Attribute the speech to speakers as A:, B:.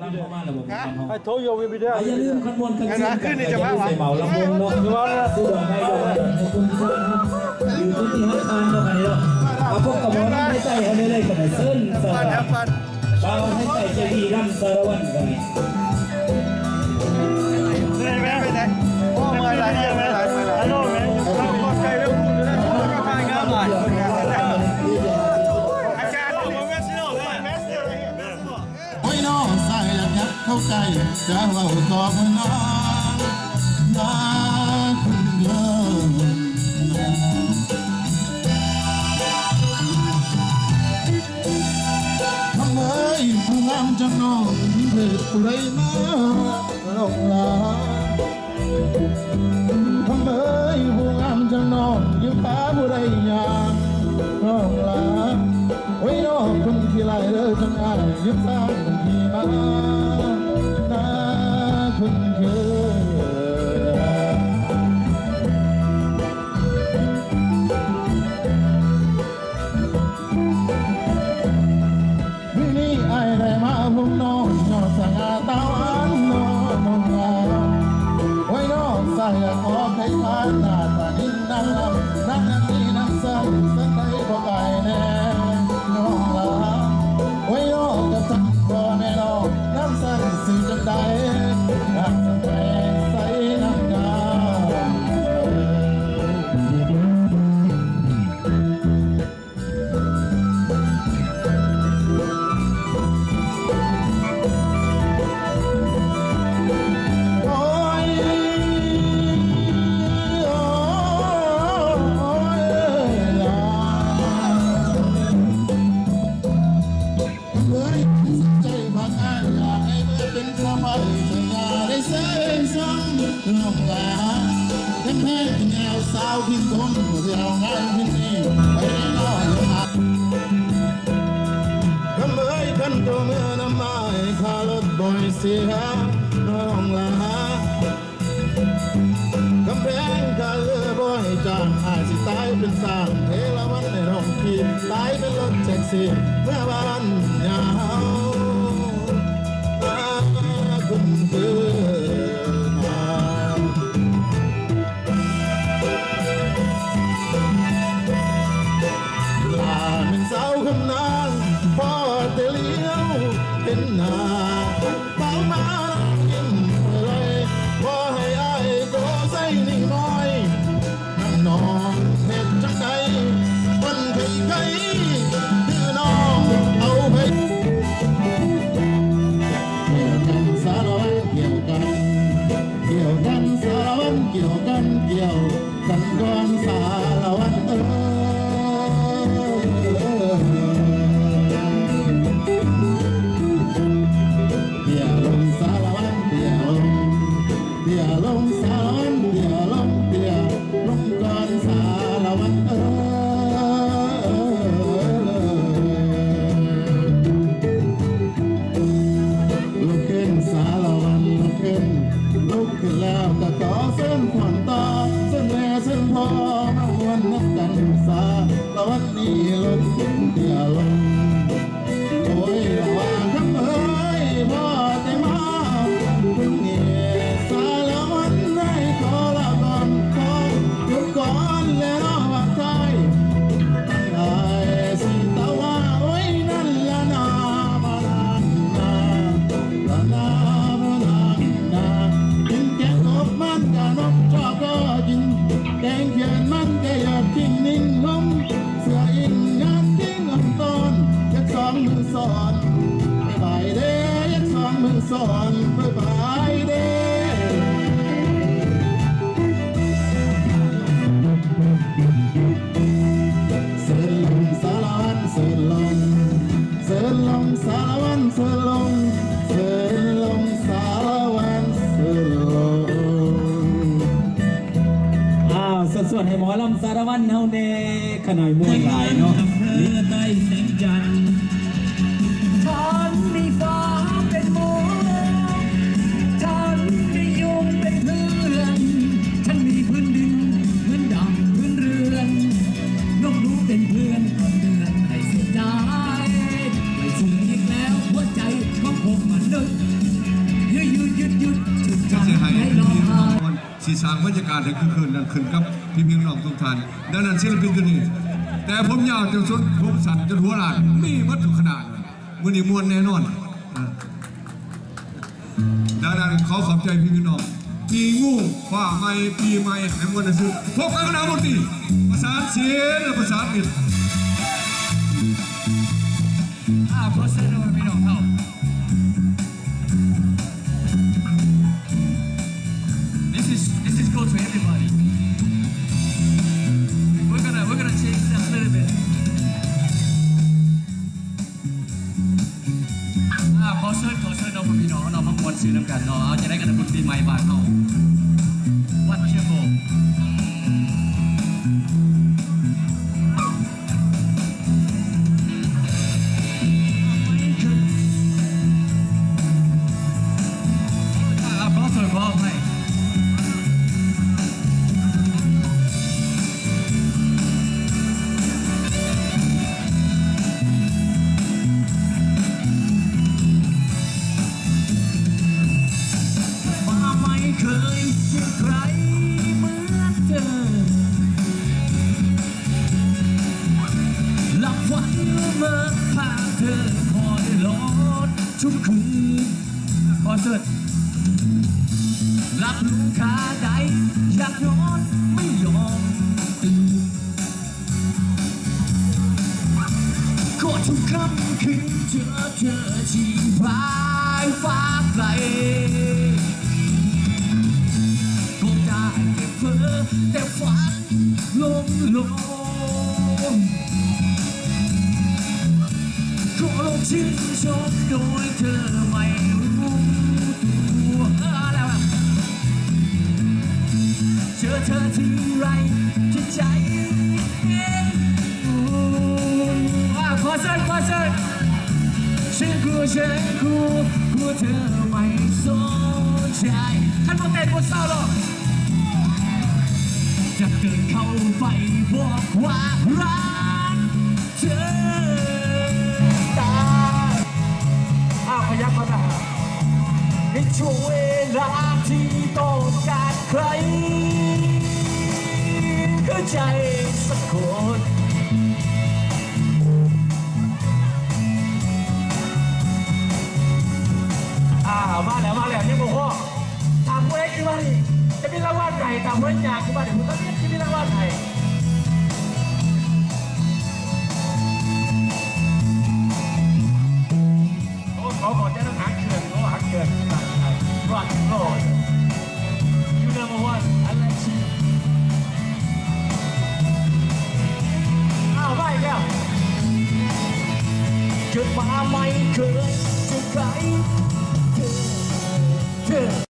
A: I told you we'll be there.
B: อย่าลืมขบวนกันเชิญกันอย่าลืมใส่เบาลำวงเนาะสู้ดอกไม้ดอกให้คุณที่ท่านครับอยู่ที่ที่ให้ทานดอกไม้เนาะเอาพวกกระบอกน้ำให้ใจเอาได้เลยกันเส้นสารเราให้ใจใจดีร่ำสารวันกันเลยแม่ไปไหนโอ้มาไหนเนี่ยแม่ฮัลโหลแม่เราขอใจเรื่องคุณนะก็ทายงานหน่อยอาจารย์ผมแม่เสียวเลยแม่เสียวเลยโอ้ยน้องใส่แล้วยัดเข้าใจจะว่าตอบน้องนะคุณเดิมทำไมผู้งามจังน้องเถิดผู้ใดมาลงลาทำไมผู้งามจังน้องยิ้มตาผู้ใดอย่างน้องลาโอ้ยน้องคนที่ไรเลยจังอายยิ้มตาคนที่มาหน้าคนเกิดวินี่ไอ้ได้มาพุ่งน้องยอดสง่าตาหวานน้องมองงามโอ้ยน้องใส่ขอให้ทานหน้าตานิ่งนั่งลำนั่งนี่นั่งสั่งสันใดบ่ไกลแน่น้องลาโอ้ยน้องกับจังบ่แน่น้องน้ำสั่งสิจังใดน้ำสั่งไปใส่น้ำงามสาวพิมพ์คนเดียวงานพิมพ์นี้ไปน้อยหักคำเอ่ยกันตัวเมื่อน้ำไม้ขารถบ่อยเสียน้องลาคำแพงกันเลือบ่อยจางอาจสิตายเป็นสางเทละวันในห้องขีดตายเป็นรถแท็กซี่เมื่อบ้านยาวคุณคือเป็นหน้าเบามายิ้มเลยว่าให้อายก็ใส่นิ่งน้อยนั่งนอนเห็ดจังใดวันไข่ไข่คือน้องเอาไปเกี่ยวกันสารวัตรเกี่ยวกันสารวัตรเกี่ยวกันก่อนสารวัตรแล้วก็ต่อเส้นขวัญตาเส้นแม่เส้นพ่อมาวันนับกันสาแล้ววันนี้ลงเดียวลงโอ้ยว่าคำเอ้ยพ่อแต่มาคุณเนี่ยสาแล้ววันได้ขอละก่อนขอหยุดก่อนแล้วรอว่าใจไอ้สิตาว่าโอ้ยนั่นละนามานามันก็นกชอบก็กินแกงเขียนมันก็อยากกินนิ่งลมเสืออินงานทิ้งลำต้นยักสองมือสอนไปเด้ยักสองมือสอนไปเด้เสือลงสารวันเสือลงสารวันเสือลงสารวันเสือลงส่วนให้หมอลำสารวัตรเฮาเน่ขน่อยมวยหลายเนาะเลือดใต้แสงจันทร์ฉันมีฟ้าเป็นหมอฉันมียุงเป็นเพื่อนฉันมีพื้นดินเหมือนดังพื้นเรือนนกรู้เป็นเพื่อนคนเดือนให้เสียใจไม่สูญอีกแล้วหัวใจของผมมันนึก
A: สร้างบรรยากาศให้คืนนั้นขึ้นกับพี่น้องทุกท่านดังนั้นศิลปินตัวนี้แต่ผมยาวจนสุดผมสั่นจนหัวล้านมีวัตถุขนาดมือนี้มวลแน่นอนดังนั้นขอขอบใจพี่น้องปีงูฝ่าไม้ปีไม้ให้มวลซื้อพบกันกันนะหมดทีประสานเสียงประสานมิตร
C: ขอเชิญพี่น้องเข้าThis is go to everybody. We're gonna change that a little bit. ขอเชิญน้องพี่น้องน้องมังกรซื้อน้ำกันเนาะเอาจะได้กันบุญปีใหม่บ้านเขาวัดเชียงโบขอให้เคยเจอใครเหมือนเธอหลับฝันเมื่อพาเธอพอได้ลดทุกคืนพอเสร็จหลับลูกขาใดอยากนอนไม่ยอมตื่นก็ทุกค่ำคืนเจอเธอที่ปลายฟ้าไกลแต่ฝันลงก็ลงชื่นชมโดยเธอไม่รู้ตัวแล้วเจอเธอที่ไรที่ใจขอเชิญฉันกลัวเธอไม่สนใจท่านโมเต้นบนเศร้าหรอกจะเดินเข้าไปบอกว่ารักเธอตาพยักมาแบบในช่วงเวลาที่ต้องการใครเข้าใจสักคนมาแล้วยังบอกว่าถามกูได้กี่วันจะมีรางวัลไหนตามวันอยากที่บ้านเดี๋ยวมึงก็จะมีรางวัลไหนขอจะต้องหาเขื่อนรอดยูเนอร์วันอะไรชีไปแล้วเกิดมาไม่เคยจะใครเธอ